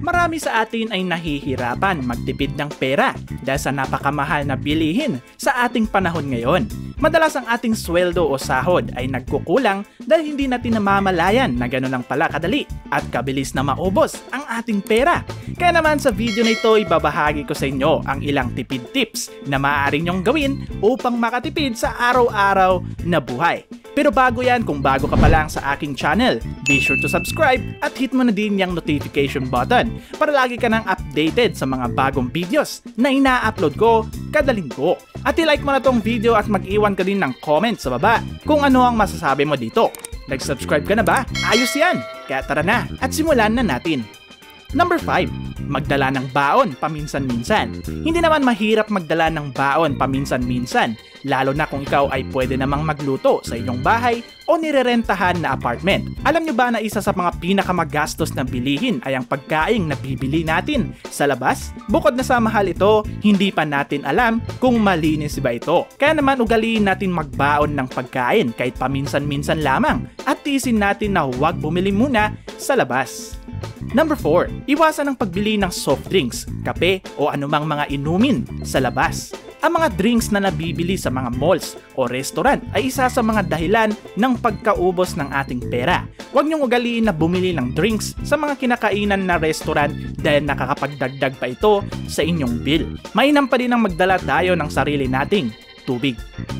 Marami sa atin ay nahihirapan magtipid ng pera dahil sa napakamahal na bilihin sa ating panahon ngayon. Madalas ang ating sweldo o sahod ay nagkukulang dahil hindi natin namamalayan na gano'n lang pala kadali at kabilis na maubos ang ating pera. Kaya naman sa video na ito ibabahagi ko sa inyo ang ilang tipid tips na maaari nyong gawin upang makatipid sa araw-araw na buhay. Pero bago yan, kung bago ka pa lang sa aking channel, be sure to subscribe at hit mo na din yung notification button para lagi ka nang updated sa mga bagong videos na ina-upload ko kada linggo. At i-like mo na tong video at mag-iwan ka din ng comment sa baba kung ano ang masasabi mo dito. Nag-subscribe ka na ba? Ayos yan! Kaya tara na at simulan na natin. Number 5. Magdala ng baon paminsan-minsan. Hindi naman mahirap magdala ng baon paminsan-minsan, lalo na kung ikaw ay pwede namang magluto sa inyong bahay o nirerentahan na apartment. Alam nyo ba na isa sa mga pinakamagastos na bilihin ay ang pagkain na bibili natin sa labas? Bukod na sa mahal ito, hindi pa natin alam kung malinis ba ito. Kaya naman ugaliin natin magbaon ng pagkain kahit paminsan-minsan lamang at tiisin natin na huwag bumili muna sa labas. Number 4. Iwasan ang pagbili ng soft drinks, kape o anumang mga inumin sa labas. Ang mga drinks na nabibili sa mga malls o restaurant ay isa sa mga dahilan ng pagkaubos ng ating pera. Huwag niyong ugaliin na bumili ng drinks sa mga kinakainan na restaurant dahil nakakapagdagdag pa ito sa inyong bill. Mainam pa din ang magdala tayo ng sarili nating tubig.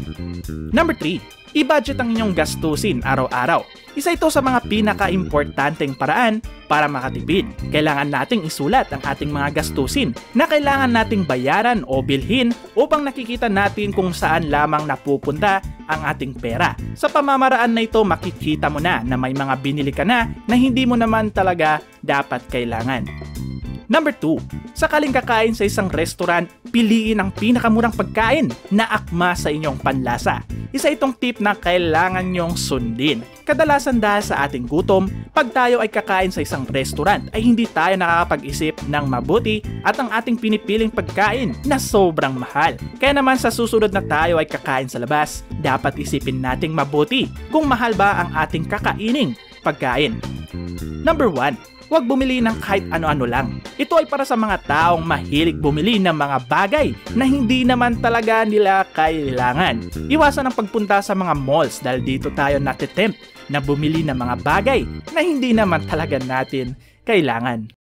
Number 3. I-budget ang inyong gastusin araw-araw. Isa ito sa mga pinaka-importanteng paraan para makatipid. Kailangan nating isulat ang ating mga gastusin na kailangan nating bayaran o bilhin upang nakikita natin kung saan lamang napupunta ang ating pera. Sa pamamaraan na ito, makikita mo na may mga binili ka na hindi mo naman talaga dapat kailangan. Number 2. Sakaling kakain sa isang restaurant, piliin ang pinakamurang pagkain na akma sa inyong panlasa. Isa itong tip na kailangan nyong sundin. Kadalasan dahil sa ating gutom, pag tayo ay kakain sa isang restaurant ay hindi tayo nakakapag-isip ng mabuti at ang ating pinipiling pagkain na sobrang mahal. Kaya naman sa susunod na tayo ay kakain sa labas, dapat isipin nating mabuti kung mahal ba ang ating kakaining pagkain. Number 1. Huwag bumili ng kahit ano-ano lang. Ito ay para sa mga taong mahilig bumili ng mga bagay na hindi naman talaga nila kailangan. Iwasan ang pagpunta sa mga malls dahil dito tayo natitempt na bumili ng mga bagay na hindi naman talaga natin kailangan.